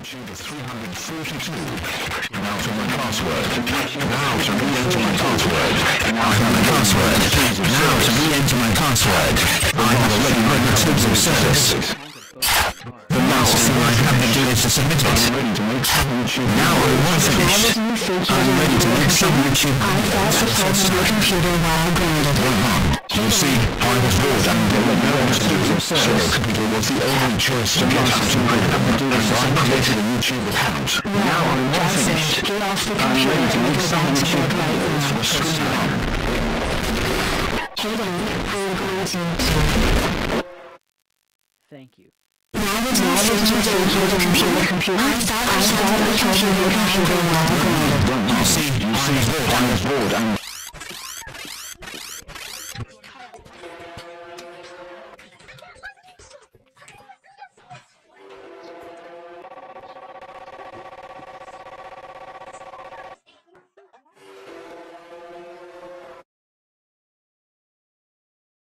YouTube of 342. Now to my password. Now to re-enter my password. I have my password. Now to re-enter my password. I have already read the terms of service. The last thing I have to do is to submit it. Now I want to finish. I'm ready to make some YouTube. I felt the phone on my computer while grounded. You see, I was bored and there were no options, so a computer was the only choice to get out and I have to do this. I created a YouTube account. Now I'm all finished. Get off the I'm computer ready to and make go some back to YouTube work right videos for now. the screen. Hold on, I'm going to... Thank you. Now that the computer, I thought I told the computer while grounded. You see, I was bored and